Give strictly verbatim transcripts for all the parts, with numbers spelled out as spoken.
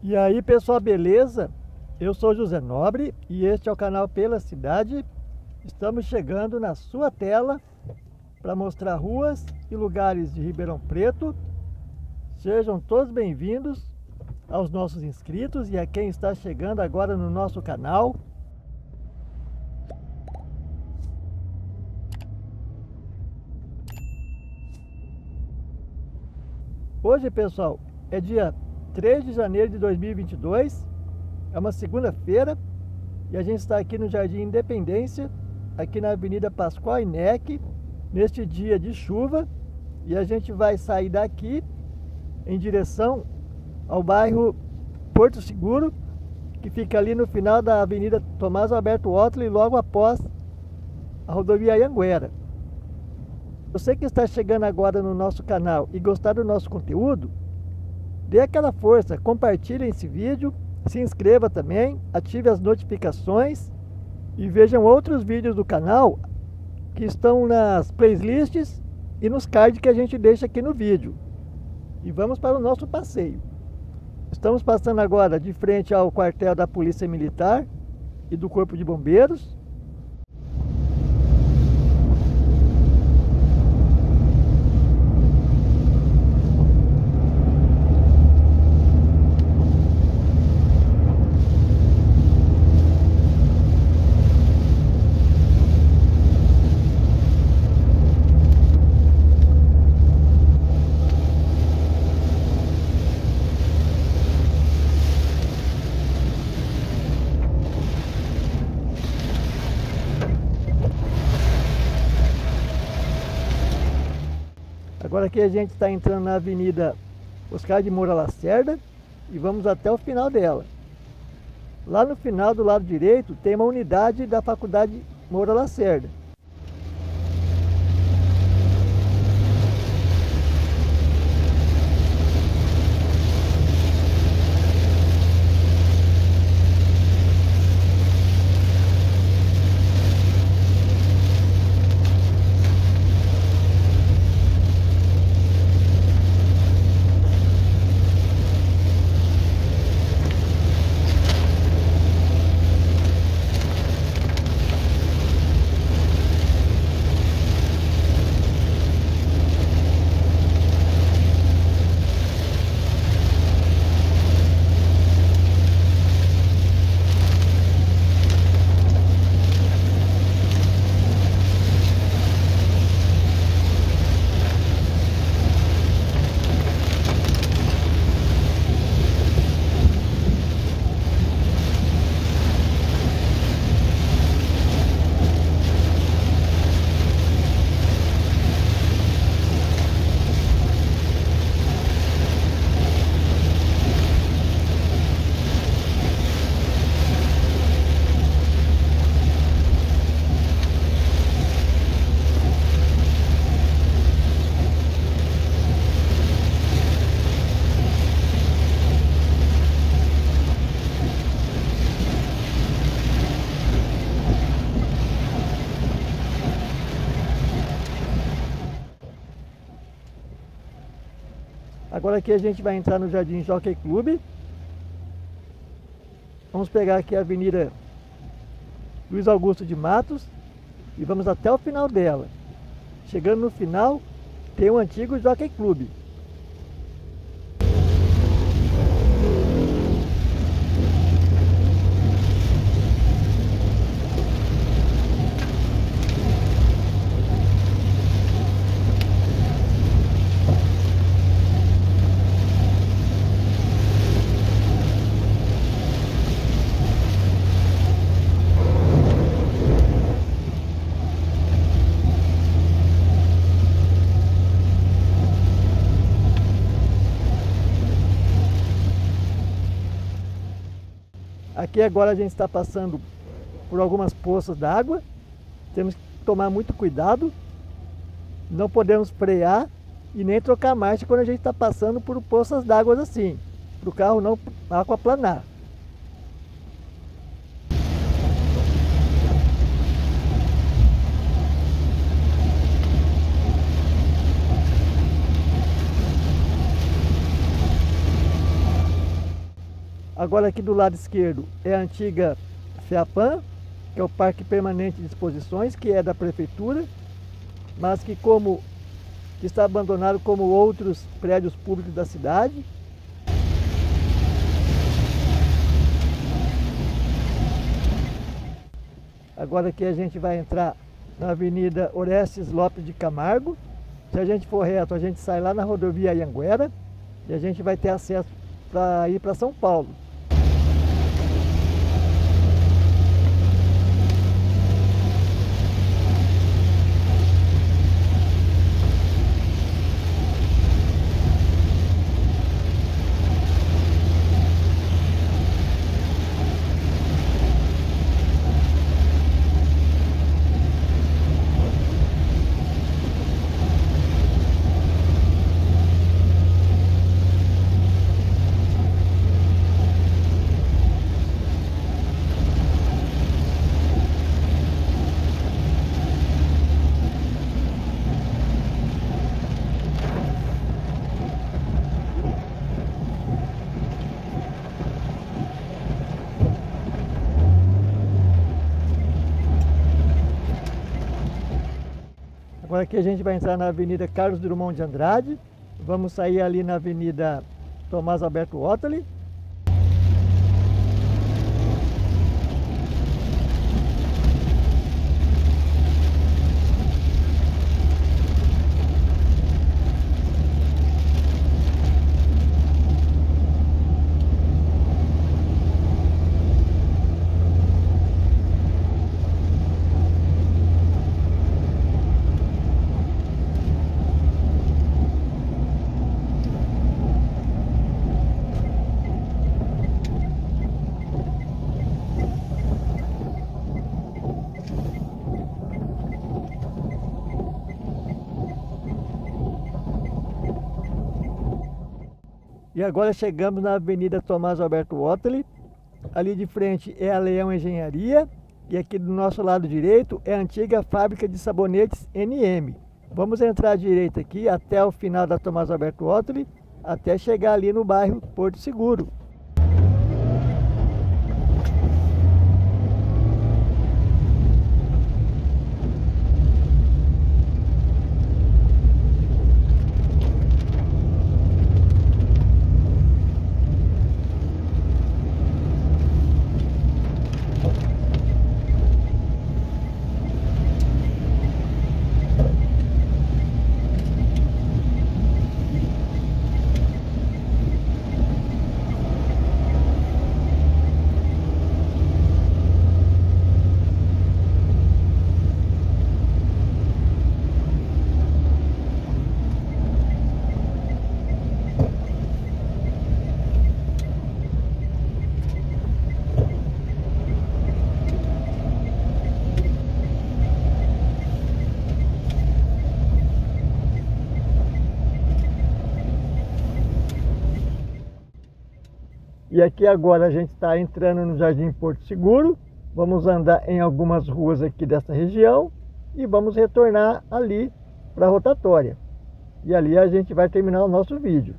E aí pessoal, beleza? Eu sou José Nobre e este é o canal Pela Cidade. Estamos chegando na sua tela para mostrar ruas e lugares de Ribeirão Preto. Sejam todos bem-vindos aos nossos inscritos e a quem está chegando agora no nosso canal. Hoje, pessoal, é dia três de janeiro de dois mil e vinte e dois, é uma segunda-feira e a gente está aqui no Jardim Independência, aqui na Avenida Pascoal Inec, neste dia de chuva, e a gente vai sair daqui em direção ao bairro Porto Seguro, que fica ali no final da Avenida Tomás Alberto Otley, logo após a rodovia Anhanguera. Você que está chegando agora no nosso canal e gostar do nosso conteúdo, dê aquela força, compartilhe esse vídeo, se inscreva também, ative as notificações e vejam outros vídeos do canal que estão nas playlists e nos cards que a gente deixa aqui no vídeo. E vamos para o nosso passeio. Estamos passando agora de frente ao quartel da Polícia Militar e do Corpo de Bombeiros. Agora aqui a gente está entrando na Avenida Oscar de Moura Lacerda e vamos até o final dela. Lá no final, do lado direito, tem uma unidade da Faculdade Moura Lacerda. Agora aqui a gente vai entrar no Jardim Jockey Club. Vamos pegar aqui a Avenida Luiz Augusto de Matos e vamos até o final dela. Chegando no final, tem o antigo Jockey Club. Aqui agora a gente está passando por algumas poças d'água. Temos que tomar muito cuidado. Não podemos frear e nem trocar marcha quando a gente está passando por poças d'água assim, para o carro não aquaplanar. Agora aqui do lado esquerdo é a antiga FEAPAM, que é o Parque Permanente de Exposições, que é da Prefeitura, mas que como que está abandonado como outros prédios públicos da cidade. Agora aqui a gente vai entrar na Avenida Orestes Lopes de Camargo. Se a gente for reto, a gente sai lá na rodovia Anhanguera e a gente vai ter acesso para ir para São Paulo. Agora aqui a gente vai entrar na Avenida Carlos Drummond de Andrade. Vamos sair ali na Avenida Tomás Alberto Ottoli. E agora chegamos na Avenida Tomás Alberto Ottoli. Ali de frente é a Leão Engenharia. E aqui do nosso lado direito é a antiga fábrica de sabonetes N M. Vamos entrar à direita aqui até o final da Tomás Alberto Ottoli, até chegar ali no bairro Porto Seguro. E aqui agora a gente está entrando no Jardim Porto Seguro. Vamos andar em algumas ruas aqui dessa região e vamos retornar ali para a rotatória. E ali a gente vai terminar o nosso vídeo.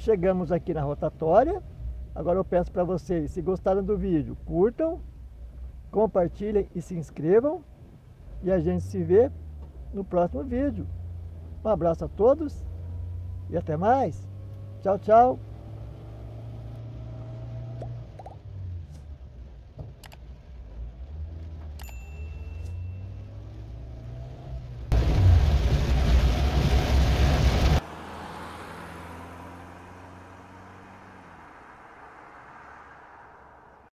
chegamos aqui na rotatória. Agora eu peço para vocês, se gostaram do vídeo, curtam, compartilhem e se inscrevam. E a gente se vê no próximo vídeo. Um abraço a todos e até mais. Tchau, tchau.